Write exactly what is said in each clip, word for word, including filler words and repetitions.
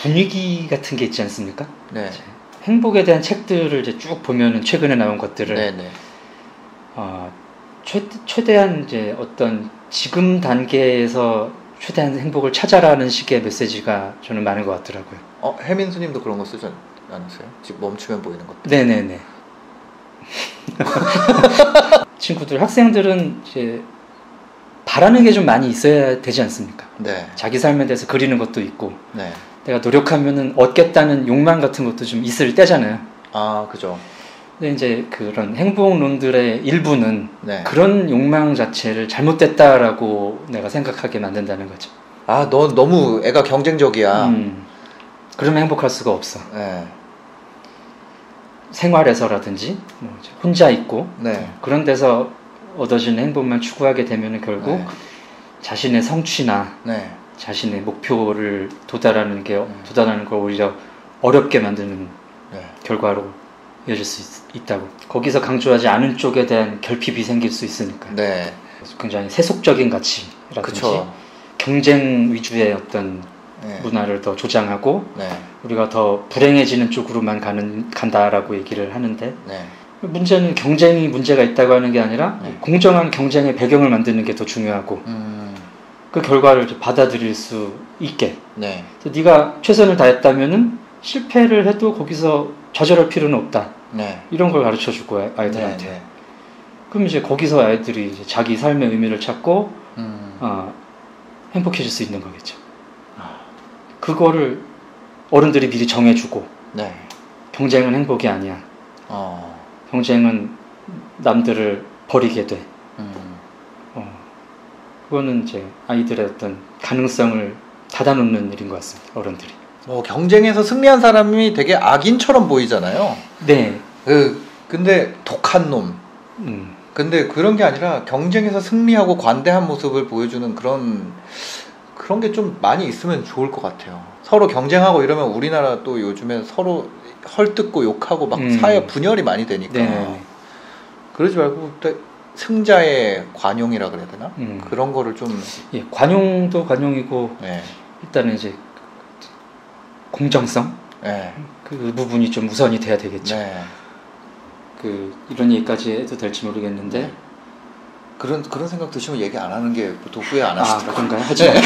분위기 같은 게 있지 않습니까? 네. 행복에 대한 책들을 이제 쭉 보면은 최근에 나온 것들을 네네. 어, 최, 최대한 이제 어떤 지금 단계에서 최대한 행복을 찾아라는 식의 메시지가 저는 많은 것 같더라고요. 어, 혜민수님도 그런 거 쓰지 않으세요? 지금 멈추면 보이는 것들. 네네네. 친구들, 학생들은 이제 바라는 게 좀 많이 있어야 되지 않습니까? 네. 자기 삶에 대해서 그리는 것도 있고, 네. 내가 노력하면은 얻겠다는 욕망 같은 것도 좀 있을 때잖아요. 아, 그죠. 근데 이제 그런 행복론들의 일부는 네. 그런 욕망 자체를 잘못됐다라고 내가 생각하게 만든다는 거죠. 아, 너 너무 애가 경쟁적이야. 음, 그러면 행복할 수가 없어. 네. 생활에서라든지 뭐 이제 혼자 있고 네. 그런 데서 얻어지는 행복만 추구하게 되면 결국 네. 자신의 자신의 성취나 네. 자신의 목표를 도달하는 게 음. 도달하는 걸 오히려 어렵게 만드는 네. 결과로 이어질 수 있, 있다고. 거기서 강조하지 않은 쪽에 대한 결핍이 생길 수 있으니까. 네. 굉장히 세속적인 가치라든지 그쵸. 경쟁 위주의 어떤 네. 문화를 더 조장하고 네. 우리가 더 불행해지는 쪽으로만 가는 간다라고 얘기를 하는데, 네. 문제는 경쟁이 문제가 있다고 하는 게 아니라 네. 공정한 경쟁의 배경을 만드는 게 더 중요하고 음. 그 결과를 이제 받아들일 수 있게. 네. 그래서 네가 최선을 다했다면은 실패를 해도 거기서 좌절할 필요는 없다. 네. 이런 걸 가르쳐 줄 거야, 아이들한테. 네. 네. 그럼 이제 거기서 아이들이 이제 자기 삶의 의미를 찾고 음. 어, 행복해질 수 있는 거겠죠. 그거를 어른들이 미리 정해주고, 네. 경쟁은 행복이 아니야. 어. 경쟁은 남들을 버리게 돼. 음. 어, 그거는 이제 아이들의 어떤 가능성을 닫아놓는 일인 것 같습니다. 어른들이. 뭐 경쟁에서 승리한 사람이 되게 악인처럼 보이잖아요. 네. 그 근데 독한 놈. 음. 근데 그런 게 아니라 경쟁에서 승리하고 관대한 모습을 보여주는 그런 그런 게 좀 많이 있으면 좋을 것 같아요. 서로 경쟁하고 이러면 우리나라 또 요즘에 서로 헐뜯고 욕하고 막 음. 사회 분열이 많이 되니까. 네. 그러지 말고 승자의 관용이라 그래야 되나? 음. 그런 거를 좀. 예, 관용도 관용이고, 네. 일단은 이제 공정성, 네. 그 부분이 좀 우선이 돼야 되겠죠. 네. 그 이런 얘기까지 해도 될지 모르겠는데. 네. 그런 그런 생각 드시면 얘기 안 하는 게 보통 후회 안 하시더라고요. 아, 그런가요? 하지 마.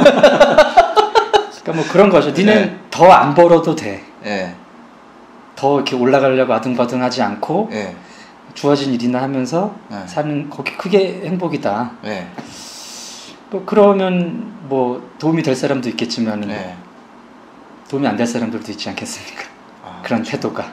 그러니까 뭐 그런 거죠. 니는 네. 더 안 벌어도 돼. 네. 더 이렇게 올라가려고 아등바등하지 않고 네. 주어진 일이나 하면서 네. 사는, 거기 그게 행복이다. 네. 뭐 그러면 뭐 도움이 될 사람도 있겠지만 네. 도움이 안 될 사람들도 있지 않겠습니까? 아, 그런 그렇죠. 태도가.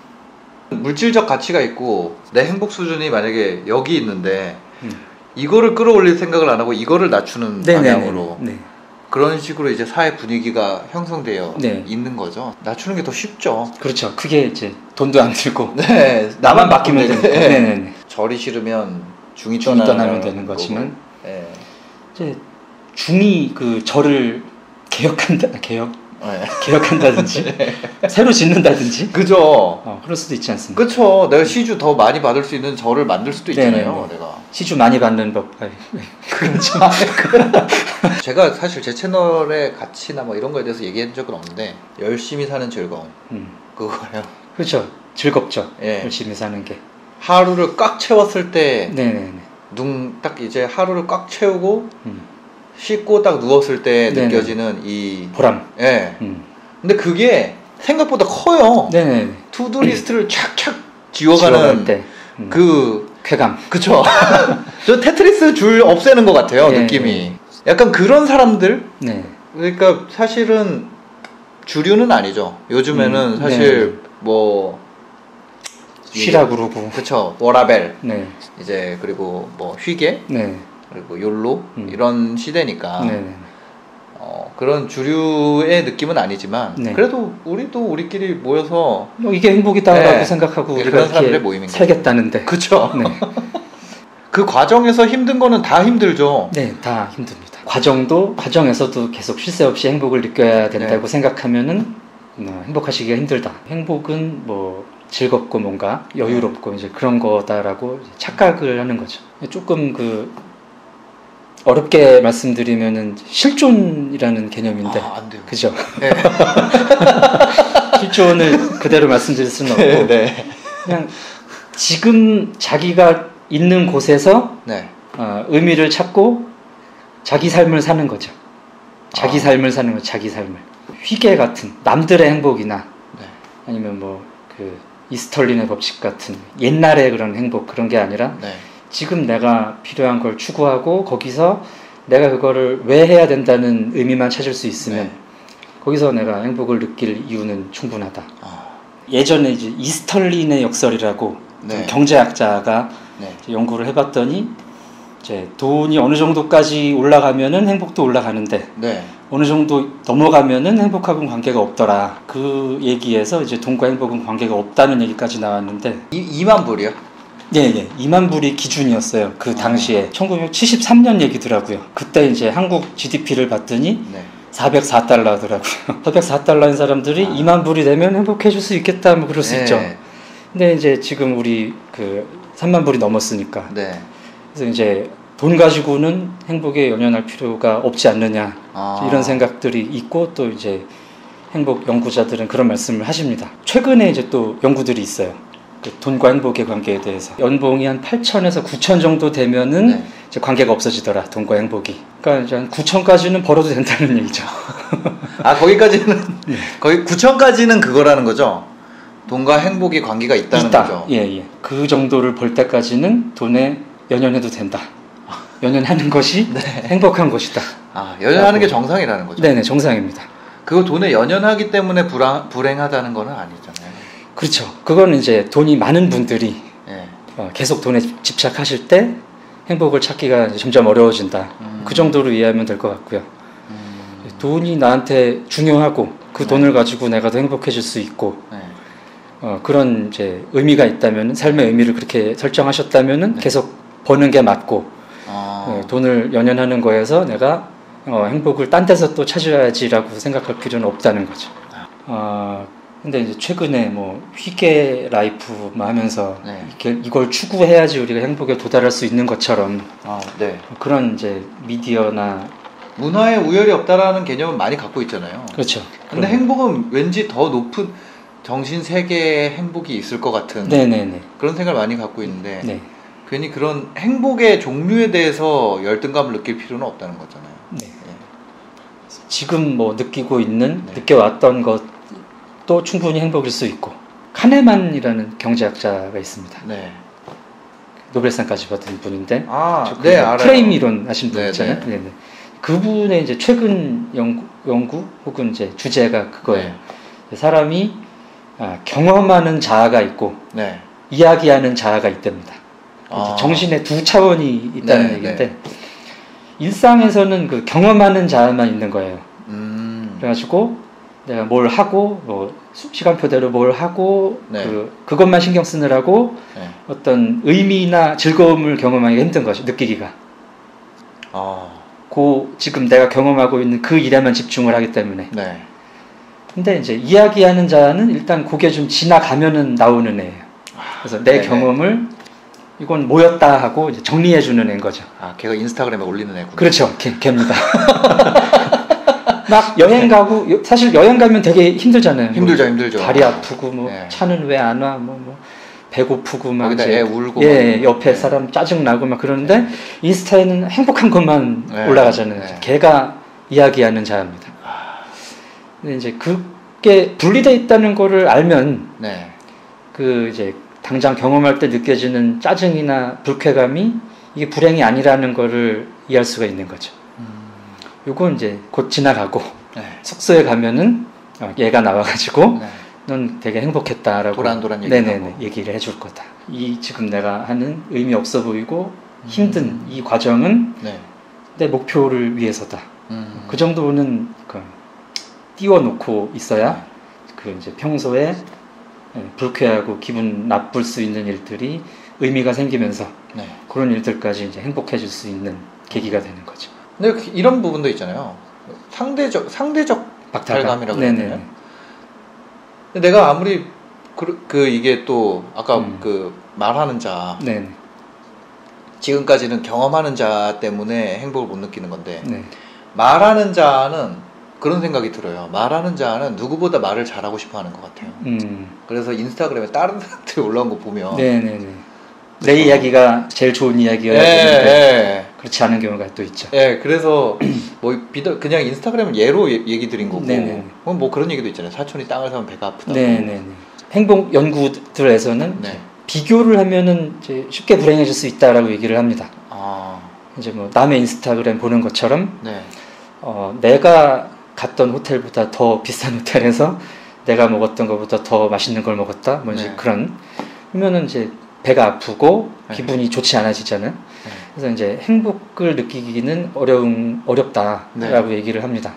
물질적 가치가 있고 내 행복 수준이 만약에 여기 있는데 음. 이거를 끌어올릴 생각을 안 하고 이거를 낮추는 네네네. 방향으로 네. 그런 식으로 이제 사회 분위기가 형성되어 네. 있는 거죠. 낮추는 게 더 쉽죠. 그렇죠. 그게 이제 돈도 안 들고 네. 나만 맡기면 되는 거예요. 네. 네네네. 절이 싫으면 중이, 중이 떠나면 떠나는 되는 거지만, 네. 이제 중이 그 절을 개혁한다, 개혁, 네. 개혁한다든지 새로 짓는다든지, 그죠. 어, 그럴 수도 있지 않습니까? 그쵸. 내가 시주 더 많이 받을 수 있는 절을 만들 수도 있잖아요. 네네네. 내가. 시주 많이 받는 법. 아니, 그렇죠. 제가 사실 제 채널의 가치나 뭐 이런 거에 대해서 얘기한 적은 없는데 열심히 사는 즐거움 음. 그거예요. 그렇죠. 즐겁죠. 예. 열심히 사는 게. 하루를 꽉 채웠을 때 네네네. 눈 딱 이제 하루를 꽉 채우고 음. 씻고 딱 누웠을 때 네네. 느껴지는 이 보람. 예. 음. 근데 그게 생각보다 커요. 네네네. 투두 리스트를 착착 지워갈 지워가는 때. 음. 그 쾌감. 그쵸. 저 테트리스 줄 없애는 것 같아요. 네, 느낌이. 네. 약간 그런 사람들. 네. 그러니까 사실은 주류는 아니죠. 요즘에는 음, 사실 뭐 쉬라 그러고. 그쵸. 워라벨 네. 이제 그리고 뭐 휘게 네. 그리고 욜로 음. 이런 시대니까 네. 어, 그런 주류의 느낌은 아니지만 네. 그래도 우리도 우리끼리 모여서 뭐 이게 행복이다라고 네. 생각하고 네, 우리가 그런 사람들의 이렇게 모임인 거죠. 살겠다는데. 그쵸. 네. 그 과정에서 힘든 거는 다 힘들죠. 네, 다 힘듭니다. 과정도 과정에서도 계속 쉴 새 없이 행복을 느껴야 된다고 네. 생각하면은 어, 행복하시기가 힘들다. 행복은 뭐 즐겁고 뭔가 여유롭고 이제 그런 거다라고 착각을 하는 거죠. 조금 그 어렵게 말씀드리면은 실존이라는 개념인데, 아, 안 돼요. 그죠? 네. 실존을 그대로 말씀드릴 수는 없고, 네, 네. 그냥 지금 자기가 있는 곳에서 네. 어, 의미를 찾고 자기 삶을 사는 거죠. 자기 아. 삶을 사는 거죠. 자기 삶을. 휘게 같은 남들의 행복이나 네. 아니면 뭐 그 이스털린의 법칙 같은 옛날의 그런 행복, 그런 게 아니라 네. 지금 내가 필요한 걸 추구하고 거기서 내가 그거를 왜 해야 된다는 의미만 찾을 수 있으면 네. 거기서 내가 행복을 느낄 이유는 충분하다. 아. 예전에 이제 이스털린의 역설이라고 네. 경제학자가 네. 연구를 해봤더니 이제 돈이 어느 정도까지 올라가면은 행복도 올라가는데 네. 어느 정도 넘어가면은 행복하고는 관계가 없더라. 그 얘기에서 이제 돈과 행복은 관계가 없다는 얘기까지 나왔는데, 이, 이만 불이요? 예, 예. 이만 불이 기준이었어요. 그 아. 당시에. 천구백칠십삼 년 얘기더라고요. 그때 이제 한국 지디피를 봤더니 네. 사백사 달러 하더라고요. 사백사 달러인 사람들이 아. 이만 불이 되면 행복해질 수 있겠다, 뭐 그럴 수 네. 있죠. 근데 이제 지금 우리 그 삼만 불이 넘었으니까. 네. 그래서 이제 돈 가지고는 행복에 연연할 필요가 없지 않느냐, 아. 이런 생각들이 있고, 또 이제 행복 연구자들은 그런 말씀을 하십니다. 최근에 이제 또 연구들이 있어요. 그 돈과 행복의 관계에 대해서. 연봉이 한 팔천에서 구천 정도 되면은 네. 이제 관계가 없어지더라, 돈과 행복이. 그러니까 이제 한 구천까지는 벌어도 된다는 얘기죠. 아, 거기까지는 네. 거기 구천까지는 그거라는 거죠. 돈과 행복이 관계가 있다는 있다. 거죠. 예, 예. 그 정도를 벌 때까지는 돈에 연연해도 된다. 연연하는 것이 네. 행복한 것이다. 아, 연연하는 게 정상이라는 거죠. 네네, 정상입니다. 그거 돈에 연연하기 때문에 불안, 불행하다는 거는 아니잖아요. 그렇죠. 그거는 이제 돈이 많은 분들이 네. 어, 계속 돈에 집착하실 때 행복을 찾기가 이제 점점 어려워진다. 음. 그 정도로 이해하면 될 것 같고요. 음. 돈이 나한테 중요하고 그 네. 돈을 가지고 내가 더 행복해질 수 있고, 네. 어, 그런 이제 의미가 있다면, 삶의 의미를 그렇게 설정하셨다면은 네. 계속 버는 게 맞고, 아. 어, 돈을 연연하는 거에서 내가 어, 행복을 딴 데서 또 찾아야지라고 생각할 필요는 없다는 거죠. 어, 근데 이제 최근에 뭐 휘게 라이프 뭐 하면서 네. 이렇게 이걸 추구해야지 우리가 행복에 도달할 수 있는 것처럼 아, 네. 그런 이제 미디어나, 문화에 우열이 없다라는 개념은 많이 갖고 있잖아요. 그렇죠. 근데 그런- 행복은 왠지 더 높은 정신 세계의 행복이 있을 것 같은 네네네. 그런 생각을 많이 갖고 있는데 네. 괜히 그런 행복의 종류에 대해서 열등감을 느낄 필요는 없다는 거잖아요. 네. 지금 뭐 느끼고 있는, 네. 느껴왔던 것도 충분히 행복일 수 있고, 카네만이라는 경제학자가 있습니다. 네. 노벨상까지 받은 분인데, 아, 저 네, 그 알아요. 프레임 이론 하신 분 네, 있잖아요. 네. 네. 네. 그분의 이제 최근 연구, 연구 혹은 이제 주제가 그거예요. 사람이 아, 경험하는 자아가 있고 네. 이야기하는 자아가 있답니다. 아. 정신의 두 차원이 있다는 네, 얘기인데, 네. 일상에서는 그 경험하는 자아만 있는 거예요. 음. 그래가지고 내가 뭘 하고 뭐 시간표대로 뭘 하고 네. 그 그것만 신경 쓰느라고 네. 어떤 의미나 즐거움을 경험하기가 힘든 거죠. 느끼기가. 아. 그 지금 내가 경험하고 있는 그 일에만 집중을 하기 때문에. 네. 근데 이제 이야기하는 자는 일단 그게 좀 지나가면은 나오는 애예요. 그래서 내 네네. 경험을 이건 뭐였다 하고 이제 정리해 주는 애인 거죠. 아, 걔가 인스타그램에 올리는 애구나. 그렇죠. 걔, 걔입니다. 막 여행 가고, 여- 사실 여행 가면 되게 힘들잖아요. 힘들죠, 뭐 힘들죠. 다리 아프고, 뭐 네. 차는 왜 안 와, 뭐, 뭐 배고프고, 막 거기다 이제 애 울고 예, 막. 옆에 네. 사람 짜증 나고 막 그러는데 인스타에는 행복한 것만 네. 올라가잖아요. 네. 걔가 이야기하는 자입니다. 근데 이제 그게 분리돼 있다는 거를 알면 네. 그 이제 당장 경험할 때 느껴지는 짜증이나 불쾌감이 이게 불행이 아니라는 거를 이해할 수가 있는 거죠. 음. 요건 이제 곧 지나가고 네. 숙소에 가면은 어, 얘가 나와가지고 네. 넌 되게 행복했다라고 도란도란 얘기를 네네네 하고. 얘기를 해줄 거다. 이 지금 내가 하는 의미 없어 보이고 힘든 이 과정은 네. 내 목표를 위해서다. 음. 그 정도는 그 띄워놓고 있어야 그 이제 평소에 예, 불쾌하고 기분 나쁠 수 있는 일들이 의미가 생기면서 네. 그런 일들까지 이제 행복해질 수 있는 계기가 되는 거죠. 근데 이런 부분도 있잖아요. 상대적 상대적 박탈감이라고 해야 네네. 되나요? 근데 내가 아무리 그, 그 이게 또 아까 음. 그 말하는 자 네네. 지금까지는 경험하는 자 때문에 행복을 못 느끼는 건데 네. 말하는 자는 그런 생각이 들어요. 말하는 자는 누구보다 말을 잘하고 싶어 하는 것 같아요. 음. 그래서 인스타그램에 다른 사람들이 올라온 거 보면 네네네. 내 이야기가 제일 좋은 이야기여야 예, 되는데 예. 그렇지 않은 경우가 또 있죠. 예, 그래서 뭐 비더 그냥 인스타그램은 예로 예- 얘기 드린 거고 네네. 뭐, 뭐 그런 얘기도 있잖아요. 사촌이 땅을 사면 배가 아프다. 네네네. 행복 연구들에서는 네. 비교를 하면은 이제 쉽게 불행해질 수 있다라고 얘기를 합니다. 아, 이제 뭐 남의 인스타그램 보는 것처럼 네. 어, 내가 갔던 호텔보다 더 비싼 호텔에서 내가 먹었던 것보다 더 맛있는 걸 먹었다. 뭐 이제 네. 그런 그러면은 이제 배가 아프고 네. 기분이 좋지 않아지잖아요. 네. 그래서 이제 행복을 느끼기는 어려운 어렵다라고 네. 얘기를 합니다.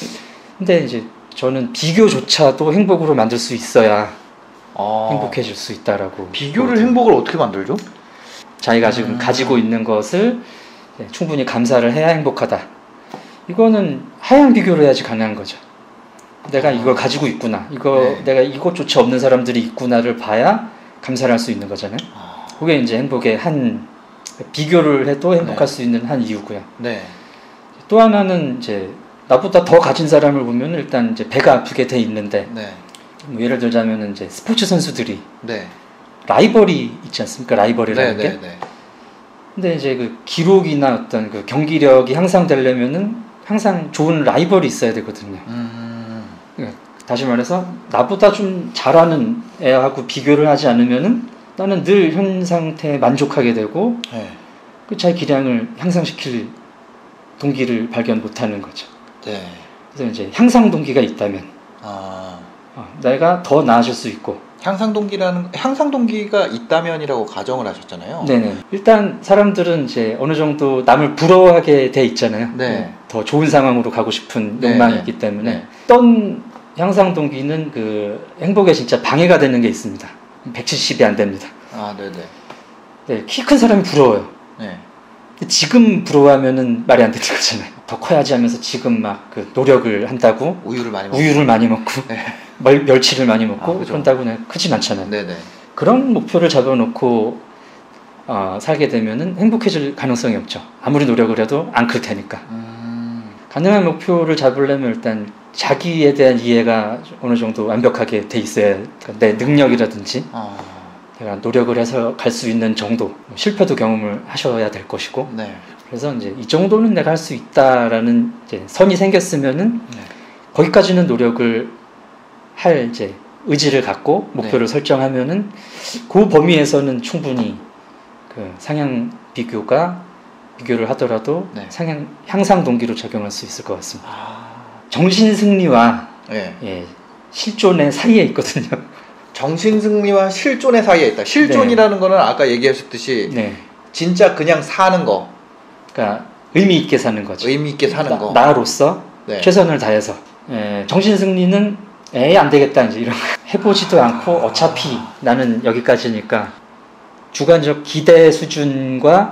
근데 이제 저는 비교조차도 행복으로 만들 수 있어야 아, 행복해질 수 있다라고. 비교를 보거든요. 행복을 어떻게 만들죠? 자기가 지금 음. 가지고 있는 것을 충분히 감사를 해야 행복하다. 이거는 하향 비교를 해야지 가능한 거죠. 내가 이걸 가지고 있구나. 이거 네. 내가 이것조차 없는 사람들이 있구나를 봐야 감사를 할 수 있는 거잖아요. 아, 그게 이제 행복의 한 비교를 해도 행복할 네. 수 있는 한 이유고요. 네. 또 하나는 이제 나보다 더 가진 사람을 보면 일단 이제 배가 아프게 돼 있는데 네. 뭐 예를 들자면 이제 스포츠 선수들이 네. 라이벌이 있지 않습니까? 네. 라이벌이라는 네. 게. 네. 근데 이제 그 기록이나 어떤 그 경기력이 향상되려면은 항상 좋은 라이벌이 있어야 되거든요. 음. 다시 말해서 나보다 좀 잘하는 애하고 비교를 하지 않으면은 나는 늘 현 상태에 만족하게 되고 네. 그 자기 기량을 향상시킬 동기를 발견 못하는 거죠. 네. 그래서 이제 향상 동기가 있다면 아, 어, 내가 더 나아질 수 있고. 향상 동기라는 향상 동기가 있다면이라고 가정을 하셨잖아요. 네네. 일단 사람들은 이제 어느 정도 남을 부러워하게 돼 있잖아요. 네. 더 좋은 상황으로 가고 싶은 네, 욕망이 네. 있기 때문에 네. 어떤 향상 동기는 그 행복에 진짜 방해가 되는 게 있습니다. 백칠십이 안 됩니다. 아, 네, 네. 네, 키 큰 사람이 부러워요. 네. 근데 지금 부러워하면은 말이 안 되는 거잖아요. 더 커야지 하면서 지금 막 그 노력을 한다고 우유를 많이 먹. 우유를 많이 먹고 네. 멸, 멸치를 많이 먹고 아, 그죠. 그런다고 크진 않잖아요. 네, 네. 그런 목표를 잡아놓고 어, 살게 되면은 행복해질 가능성이 없죠. 아무리 노력을 해도 안 클 테니까. 음. 가능한 목표를 잡으려면 일단 자기에 대한 이해가 어느 정도 완벽하게 돼 있어야, 그러니까 내 능력이라든지 아, 내가 노력을 해서 갈 수 있는 정도, 실패도 경험을 하셔야 될 것이고, 네. 그래서 이제 이 정도는 내가 할 수 있다라는 이제 선이 생겼으면은 네. 거기까지는 노력을 할 이제 의지를 갖고 목표를 네. 설정하면은 그 범위에서는 충분히 그 상향 비교가 비교를 하더라도 네. 상향 향상 동기로 작용할 수 있을 것 같습니다. 아, 정신 승리와 네. 예, 실존의 사이에 있거든요. 정신 승리와 실존의 사이에 있다. 실존이라는 거는 아까 얘기하셨듯이 네, 진짜 그냥 사는 거, 그러니까 의미 있게 사는 거죠. 의미 있게 사는 거. 나, 나로서 네. 최선을 다해서. 예, 정신 승리는 에이 안 되겠다 이제 이런 거. 해보지도 않고 어차피 나는 여기까지니까 주관적 기대 수준과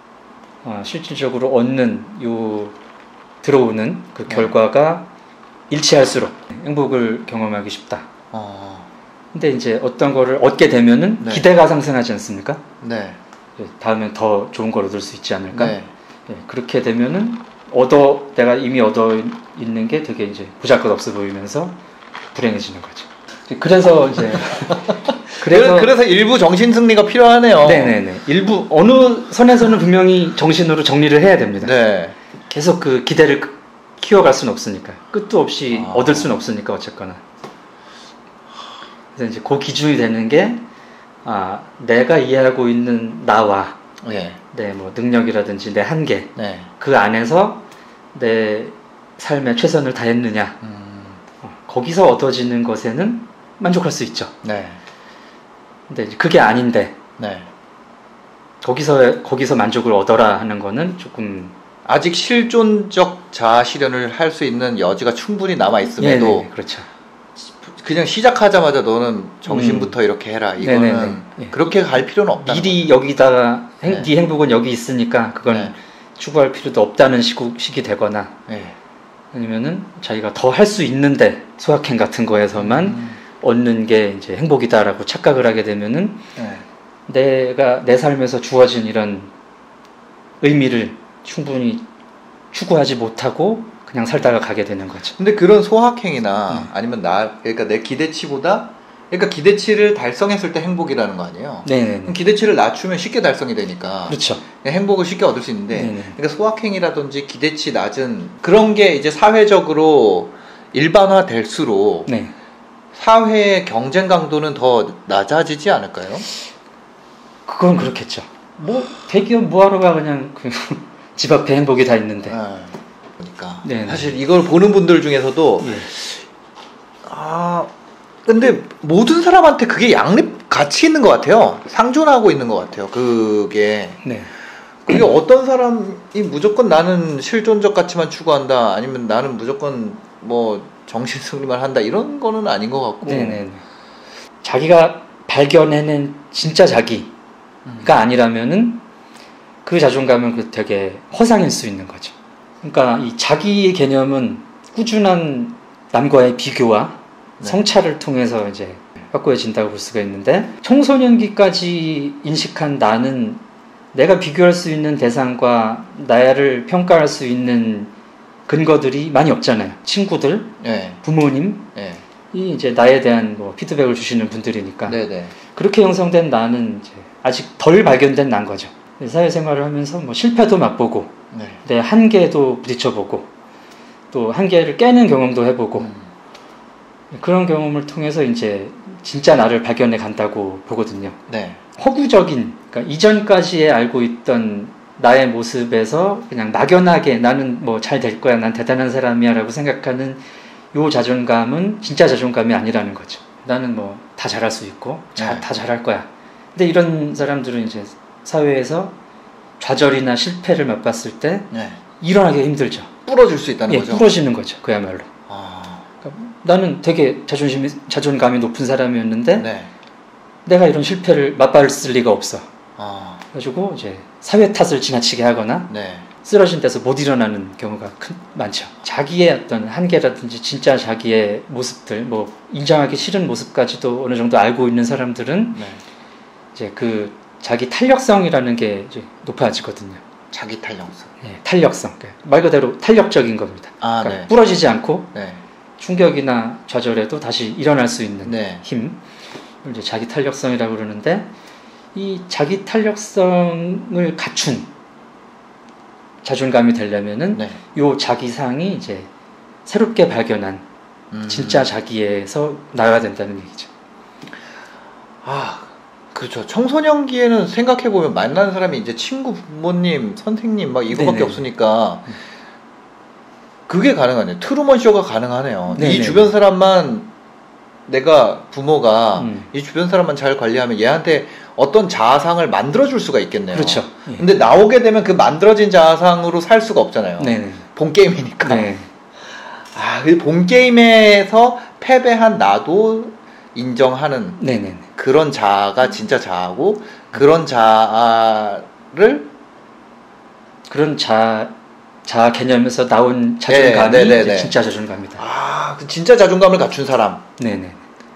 어, 실질적으로 얻는 요 들어오는 그 네. 결과가 일치할수록 행복을 경험하기 쉽다. 어, 근데 이제 어떤 거를 얻게 되면은 네. 기대가 상승하지 않습니까? 네. 예, 다음엔 더 좋은 걸 얻을 수 있지 않을까? 네. 예, 그렇게 되면은 얻어 내가 이미 얻어 있는 게 되게 이제 보잘것없어 보이면서 불행해지는 거죠. 그래서 이제 그래서 그래서 일부 정신 승리가 필요하네요. 네네네. 일부 어느 선에서는 분명히 정신으로 정리를 해야 됩니다. 네. 계속 그 기대를 크- 키워갈 수는 없으니까 끝도 없이 아. 얻을 수는 없으니까 어쨌거나. 그래서 이제 그 기준이 되는 게 아, 내가 이해하고 있는 나와 네. 내 뭐 능력이라든지 내 한계 네. 그 안에서 내 삶에 최선을 다했느냐 음, 어, 거기서 얻어지는 것에는 만족할 수 있죠. 네. 근데 이제 그게 아닌데 네. 거기서 거기서 만족을 얻어라 하는 거는 조금 아직 실존적 자아 실현을 할 수 있는 여지가 충분히 남아 있음에도 네네, 그렇죠. 그냥 시작하자마자 너는 정신부터 이렇게 해라. 이거는 네네네. 예. 그렇게 갈 필요는 없다. 미리 여기다가 행, 네. 네 행복은 여기 있으니까 그건 네. 추구할 필요도 없다는 시구, 식이 되거나 네. 아니면은 자기가 더 할 수 있는데 소확행 같은 거에서만 음, 얻는 게 이제 행복이다라고 착각을 하게 되면은 네. 내가 내 삶에서 주어진 이런 의미를 충분히 추구하지 못하고 그냥 살다가 가게 되는 거죠. 근데 그런 소확행이나 네. 아니면 나 그러니까 내 기대치보다 그러니까 기대치를 달성했을 때 행복이라는 거 아니에요? 네네. 기대치를 낮추면 쉽게 달성이 되니까. 그렇죠. 행복을 쉽게 얻을 수 있는데, 네네. 그러니까 소확행이라든지 기대치 낮은 그런 게 이제 사회적으로 일반화 될수록 네. 사회의 경쟁 강도는 더 낮아지지 않을까요? 그건 그렇겠죠. 뭐 대기업 뭐하러가 그냥 그 집 앞에 행복이 다 있는데. 네. 그러니까 네네. 사실 이걸 보는 분들 중에서도 예. 아 근데 모든 사람한테 그게 양립 같이 있는 것 같아요. 상존하고 있는 것 같아요. 그게 네. 그게 어떤 사람이 무조건 나는 실존적 가치만 추구한다, 아니면 나는 무조건 뭐 정신 승리만 한다 이런 거는 아닌 것 같고. 네네. 자기가 발견해낸 진짜 자기가 음. 아니라면은 그 자존감은 그 되게 허상일 수 있는 거죠. 그러니까 이 자기의 개념은 꾸준한 남과의 비교와 네. 성찰을 통해서 이제 확고해진다고 볼 수가 있는데, 청소년기까지 인식한 나는 내가 비교할 수 있는 대상과 나를 평가할 수 있는 근거들이 많이 없잖아요. 친구들, 네. 부모님, 네. 이 이제 나에 대한 뭐 피드백을 주시는 분들이니까. 네네. 그렇게 형성된 나는 이제 아직 덜 발견된 난 거죠. 사회생활을 하면서 뭐 실패도 맛보고, 네. 내 한계도 부딪혀보고, 또 한계를 깨는 경험도 해보고, 음. 그런 경험을 통해서 이제 진짜 나를 발견해 간다고 보거든요. 네. 허구적인, 그러니까 이전까지에 알고 있던 나의 모습에서 그냥 막연하게 나는 뭐 잘 될 거야, 난 대단한 사람이야 라고 생각하는 요 자존감은 진짜 자존감이 아니라는 거죠. 나는 뭐 다 잘할 수 있고 자, 네. 다 잘할 거야. 근데 이런 사람들은 이제 사회에서 좌절이나 실패를 맛봤을 때 네. 일어나기 힘들죠. 부러질 수 있다는 예, 거죠. 부러지는 거죠. 그야말로. 아. 그러니까 나는 되게 자존심이, 자존감이 높은 사람이었는데 네. 내가 이런 실패를 맛봤을 리가 없어. 아. 그래가지고 이제 사회 탓을 지나치게 하거나 네. 쓰러진 데서 못 일어나는 경우가 큰, 많죠. 자기의 어떤 한계라든지 진짜 자기의 모습들, 뭐 인정하기 싫은 모습까지도 어느 정도 알고 있는 사람들은 네. 이제 그 자기 탄력성이라는 게 이제 높아지거든요. 자기 탄력성. 예, 탄력성. 그러니까 말 그대로 탄력적인 겁니다. 아, 그러니까 네. 부러지지 않고 네. 충격이나 좌절에도 다시 일어날 수 있는 네. 힘, 이제 자기 탄력성이라고 그러는데, 이 자기 탄력성을 갖춘 자존감이 되려면은 네. 요 자기상이 이제 새롭게 발견한 음. 진짜 자기에서 나와야 된다는 얘기죠. 아, 그렇죠. 청소년기에는 생각해보면 만나는 사람이 이제 친구, 부모님, 선생님 막 이거밖에 네네. 없으니까 그게 가능하네요. 트루먼 쇼가 가능하네요. 네네. 이 주변 사람만, 내가 부모가 음. 이 주변 사람만 잘 관리하면 얘한테 어떤 자아상을 만들어줄 수가 있겠네요. 그렇죠. 예. 근데 나오게 되면 그 만들어진 자아상으로 살 수가 없잖아요. 네네. 본 게임이니까. 네. 아, 그 본 게임에서 패배한 나도 인정하는 네네. 그런 자아가 진짜 자아고, 그런 자아를 그런 자, 자아 개념에서 나온 자존감이 네, 네, 네, 이제 네. 진짜 자존감이다. 아, 그 진짜 자존감을 갖춘 사람이 네네.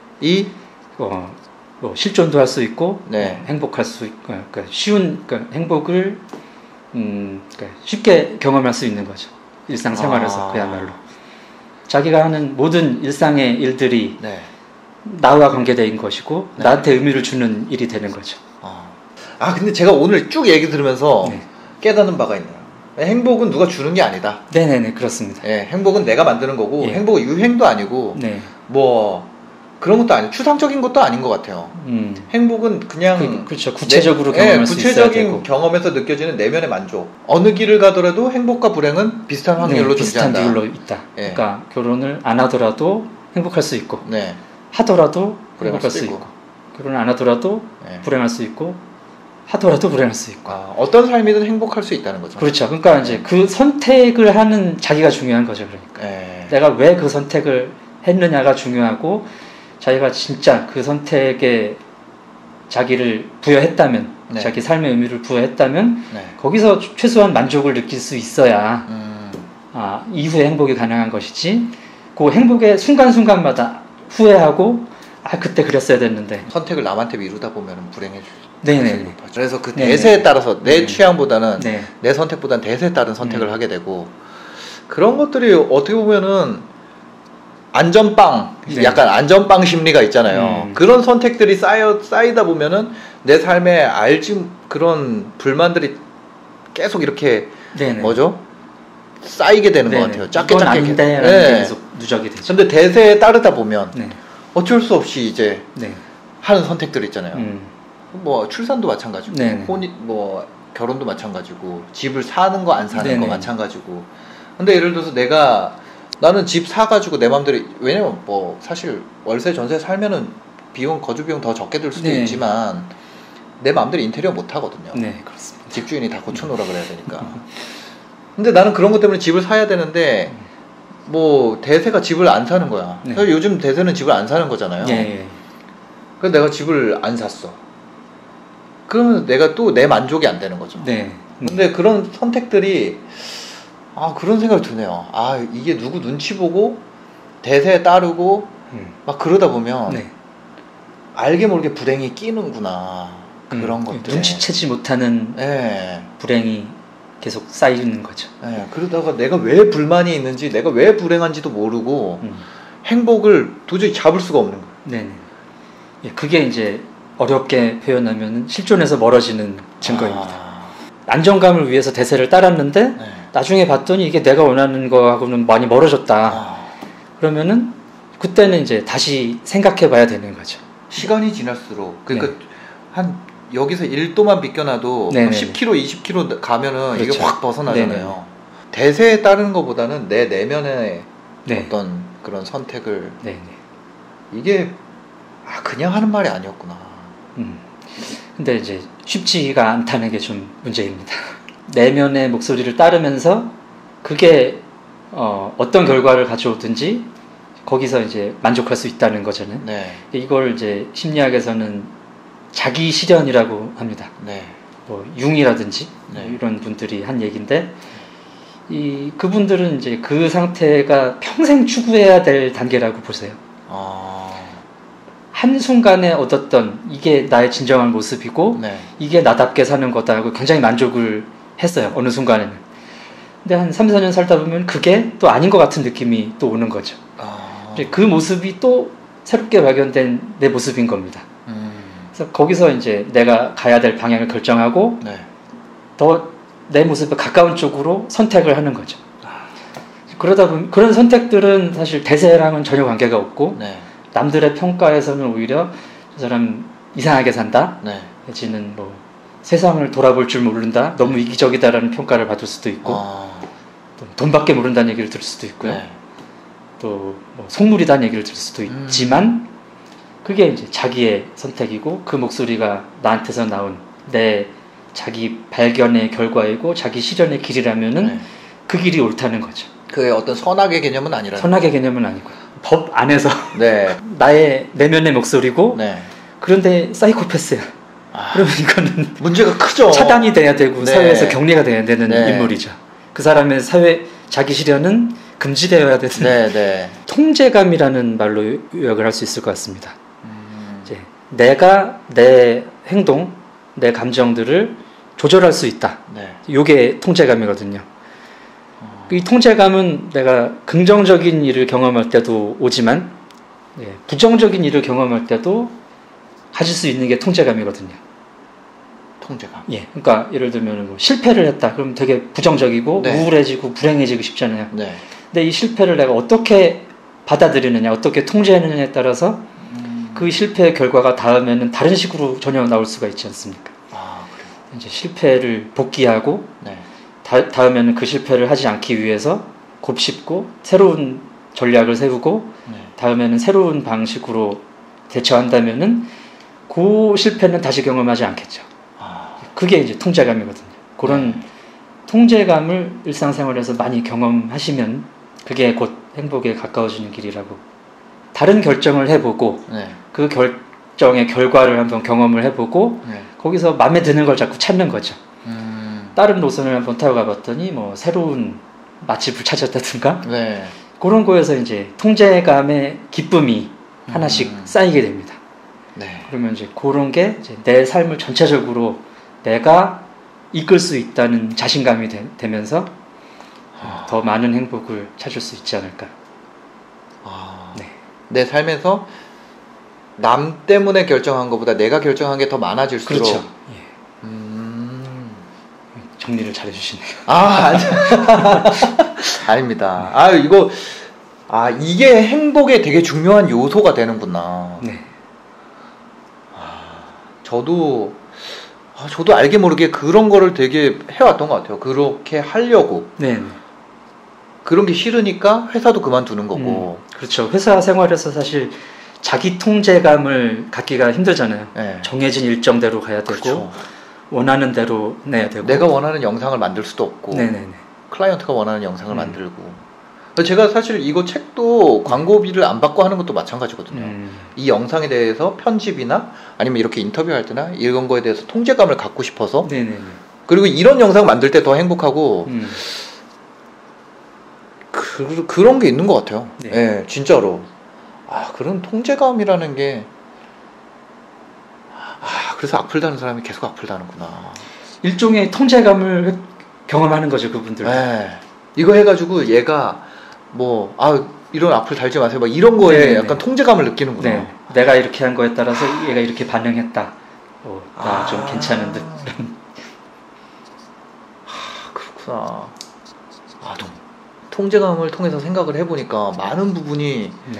어, 뭐 실존도 할 수 있고, 네. 어, 행복할 수 있고, 그러니까 쉬운, 그러니까 행복을 음, 그러니까 쉽게 경험할 수 있는 거죠. 일상생활에서. 아. 그야말로 자기가 하는 모든 일상의 일들이 네. 나와 관계된 것이고, 네. 나한테 의미를 주는 일이 되는 거죠. 아. 아, 근데 제가 오늘 쭉 얘기 들으면서 네. 깨닫는 바가 있네요. 행복은 누가 주는 게 아니다. 네네네, 그렇습니다. 예, 행복은 내가 만드는 거고, 예. 행복은 유행도 아니고, 네. 뭐 그런 것도 아니고 추상적인 것도 아닌 것 같아요. 음. 행복은 그냥 그, 그렇죠. 구체적으로 내, 경험할 예, 수 있어야 구체적인 되고. 경험에서 느껴지는 내면의 만족. 어느 길을 가더라도 행복과 불행은 비슷한 확률로 네, 비슷한 존재한다. 비율로 있다. 예. 그러니까 결혼을 안 하더라도 행복할 수 있고, 네, 하더라도 불행할 행복할 수도 수 있고. 있고, 결혼을 안 하더라도 예. 불행할 수 있고, 하더라도 불행할 수 있고. 아, 어떤 삶이든 행복할 수 있다는 거죠. 그렇죠. 그러니까 이제 그 선택을 하는 자기가 중요한 거죠. 그러니까 예. 내가 왜 그 선택을 했느냐가 중요하고, 자기가 진짜 그 선택에 자기를 부여했다면, 네. 자기 삶의 의미를 부여했다면, 네. 거기서 최소한 만족을 느낄 수 있어야 음, 아, 이후에 행복이 가능한 것이지, 그 행복의 순간순간마다 후회하고, 아, 그때 그랬어야 됐는데. 선택을 남한테 미루다 보면 불행해질 수 네네. 높아져. 그래서 그 네네. 대세에 따라서 내 네. 취향보다는 네. 내 선택보다는 대세에 따른 선택을 음. 하게 되고 그런 것들이 어떻게 보면은 안전빵 네. 약간 안전빵 심리가 있잖아요. 음. 그런 선택들이 쌓여 쌓이다 보면은 내 삶에 알지 그런 불만들이 계속 이렇게 네네. 뭐죠? 쌓이게 되는 네네. 것 같아요. 작게 이건 작게 아닌데라는 네. 게 계속 누적이 되죠. 근데 대세에 따르다 보면 네. 어쩔 수 없이 이제 네. 하는 선택들 있잖아요. 음. 뭐 출산도 마찬가지고 네네. 혼이 뭐 결혼도 마찬가지고 집을 사는 거 안 사는 네네. 거 마찬가지고. 근데 예를 들어서 내가 나는 집 사가지고 내 맘대로 왜냐면 뭐 사실 월세 전세 살면은 비용 거주 비용 더 적게 들 수도 네. 있지만 내 맘대로 인테리어 못 하거든요. 네, 그렇습니다. 집주인이 다 고쳐놓으라 그래야 되니까. 근데 나는 그런 것 때문에 집을 사야 되는데 뭐 대세가 집을 안 사는 거야. 네. 그래서 요즘 대세는 집을 안 사는 거잖아요. 예, 예. 그래서 내가 집을 안 샀어. 그러면 내가 또 내 만족이 안 되는 거죠. 네. 음. 근데 그런 선택들이 아 그런 생각이 드네요. 아 이게 누구 눈치 보고 대세에 따르고 음. 막 그러다 보면 네. 알게 모르게 불행이 끼는구나 그런 음. 것들. 눈치채지 못하는 예. 불행이 계속 쌓이는 거죠. 예. 그러다가 내가 왜 불만이 있는지, 내가 왜 불행한지도 모르고 음. 행복을 도저히 잡을 수가 없는 거예요. 네네. 예, 그게 이제 어렵게 표현하면 실존에서 멀어지는 증거입니다. 아, 안정감을 위해서 대세를 따랐는데 네. 나중에 봤더니 이게 내가 원하는 거하고는 많이 멀어졌다. 아, 그러면은 그때는 이제 다시 생각해 봐야 되는 거죠. 시간이 지날수록 그러니까 네. 한 여기서 일 도만 비껴놔도 네네네. 십 킬로미터, 이십 킬로미터 가면은 이게 그렇죠. 확 벗어나잖아요. 네네. 대세에 따르는 것보다는 내 내면의 네. 어떤 그런 선택을 네네. 이게 아 그냥 하는 말이 아니었구나. 음. 근데 이제 쉽지가 않다는 게 좀 문제입니다. 내면의 목소리를 따르면서 그게 어, 어떤 결과를 가져오든지 거기서 이제 만족할 수 있다는 거잖아요. 네, 이걸 이제 심리학에서는 자기 실현이라고 합니다. 네, 뭐 융이라든지 네. 뭐 이런 분들이 한 얘기인데 이 그분들은 이제 그 상태가 평생 추구해야 될 단계라고 보세요. 아, 한순간에 얻었던 이게 나의 진정한 모습이고 네, 이게 나답게 사는 거다 하고 굉장히 만족을 했어요. 어느 순간에는. 근데 한 삼, 사 년 살다 보면 그게 또 아닌 것 같은 느낌이 또 오는 거죠. 아, 이제 그 모습이 또 새롭게 발견된 내 모습인 겁니다. 음, 그래서 거기서 이제 내가 가야 될 방향을 결정하고 네, 더 내 모습에 가까운 쪽으로 선택을 하는 거죠. 그러다 보면 그런 선택들은 사실 대세랑은 전혀 관계가 없고 네, 남들의 평가에서는 오히려 저 사람 이상하게 산다. 네, 내지는 뭐 세상을 돌아볼 줄 모른다. 너무 이기적이다라는 평가를 받을 수도 있고 아, 또 돈밖에 모른다는 얘기를 들을 수도 있고요. 네, 또 뭐 속물이다는 얘기를 들을 수도 있지만 음. 그게 이제 자기의 선택이고 그 목소리가 나한테서 나온 내 자기 발견의 결과이고 자기 실현의 길이라면은 네. 그 길이 옳다는 거죠. 그게 어떤 선악의 개념은 아니라. 선악의 개념은 아니고 법 안에서 네, 나의 내면의 목소리고 네. 그런데 사이코패스야. 아, 그러면 이거는 문제가 크죠. 차단이 돼야 되고 네. 사회에서 격리가 돼야 되는 네. 인물이죠. 그 사람의 사회 자기 실현은 금지되어야 되는 네, 네. 통제감이라는 말로 요약을 할 수 있을 것 같습니다. 음, 이제 내가 내 행동, 내 감정들을 조절할 수 있다. 네. 이게 통제감이거든요. 어, 이 통제감은 내가 긍정적인 일을 경험할 때도 오지만 예, 부정적인 일을 경험할 때도 가질 수 있는 게 통제감이거든요. 통제감. 예, 그러니까 예를 들면 뭐 실패를 했다. 그럼 되게 부정적이고 네. 우울해지고 불행해지고 싶잖아요. 네. 근데 이 실패를 내가 어떻게 받아들이느냐, 어떻게 통제하느냐에 따라서 음, 그 실패의 결과가 다음에는 다른 식으로 전혀 나올 수가 있지 않습니까? 아, 그래요. 이제 실패를 복귀하고 네. 다, 다음에는 그 실패를 하지 않기 위해서 곱씹고 새로운 전략을 세우고 네. 다음에는 새로운 방식으로 대처한다면은 그 실패는 다시 경험하지 않겠죠. 아, 그게 이제 통제감이거든요. 그런 네. 통제감을 일상생활에서 많이 경험하시면 그게 곧 행복에 가까워지는 길이라고. 다른 결정을 해보고 네. 그 결정의 결과를 한번 경험을 해보고 네. 거기서 마음에 드는 걸 자꾸 찾는 거죠. 음, 다른 노선을 한번 타고 가봤더니 뭐 새로운 맛집을 찾았다든가 네. 그런 거에서 이제 통제감의 기쁨이 하나씩 음. 쌓이게 됩니다. 네. 그러면 이제 그런 게 이제 내 삶을 전체적으로 내가 이끌 수 있다는 자신감이 되, 되면서 아. 더 많은 행복을 찾을 수 있지 않을까. 아. 네. 내 삶에서 남 때문에 결정한 것보다 내가 결정한 게 더 많아질수록. 그렇죠. 예. 음. 정리를 잘 해주시네요. 아, 아닙니다. 아, 이거, 아, 이게 행복에 되게 중요한 요소가 되는구나. 네. 아, 저도, 아, 저도 알게 모르게 그런 거를 되게 해왔던 것 같아요. 그렇게 하려고. 네. 그런 게 싫으니까 회사도 그만두는 거고. 음, 그렇죠. 회사 생활에서 사실 자기 통제감을 갖기가 힘들잖아요. 네. 정해진 일정대로 가야 되고, 그렇죠. 원하는 대로 내야 되고. 내가 원하는 영상을 만들 수도 없고. 네네네. 클라이언트가 원하는 영상을 음. 만들고. 제가 사실 이거 책도 광고비를 안 받고 하는 것도 마찬가지거든요. 음. 이 영상에 대해서 편집이나 아니면 이렇게 인터뷰할 때나 이런 거에 대해서 통제감을 갖고 싶어서. 네네네. 그리고 이런 영상 만들 때 더 행복하고. 음. 그, 그런 게 있는 것 같아요. 네. 네, 진짜로. 아, 그런 통제감이라는 게. 아, 그래서 악플 다는 사람이 계속 악플 다는구나. 일종의 통제감을 경험하는 거죠, 그분들. 네. 이거 해가지고 얘가 뭐, 아, 이런 악플 달지 마세요. 막 이런 거에 네네. 약간 통제감을 느끼는구나. 네. 내가 이렇게 한 거에 따라서 얘가 이렇게 반응했다. 어, 나 좀 아. 괜찮은 듯. 아, 그렇구나. 아, 통, 통제감을 통해서 생각을 해보니까 많은 부분이 네.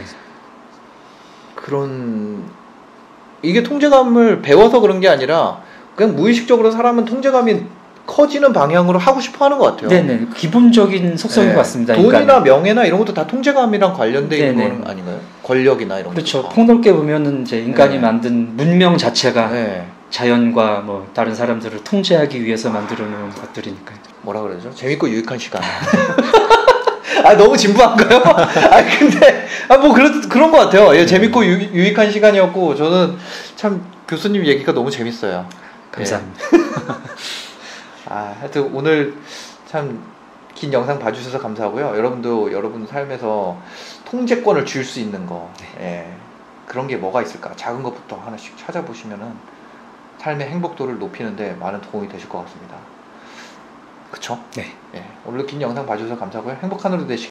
그런, 이게 통제감을 배워서 그런 게 아니라 그냥 무의식적으로 사람은 통제감이 커지는 방향으로 하고 싶어 하는 것 같아요. 네네. 기본적인 속성인 네. 것 같습니다. 돈이나 인간은. 명예나 이런 것도 다 통제감이랑 관련되어 있는 네네. 거는 아닌가요? 권력이나 이런 그렇죠. 거. 폭넓게 보면은 이제 인간이 네. 만든 문명 자체가 네. 자연과 뭐 다른 사람들을 통제하기 위해서 만들어 놓은 것들이니까요. 뭐라 그러죠? 재밌고 유익한 시간. 아, 너무 진부한가요? 아, 근데, 아, 뭐, 그런, 그런 것 같아요. 예, 재밌고 유, 유익한 시간이었고, 저는 참 교수님 얘기가 너무 재밌어요. 감사합니다. 예. 아, 하여튼 오늘 참 긴 영상 봐주셔서 감사하고요. 여러분도 여러분 삶에서 통제권을 줄 수 있는 거, 예, 그런 게 뭐가 있을까? 작은 것부터 하나씩 찾아보시면은 삶의 행복도를 높이는데 많은 도움이 되실 것 같습니다. 그쵸? 네. 예, 오늘도 긴 영상 봐주셔서 감사하고요. 행복한 하루 되시길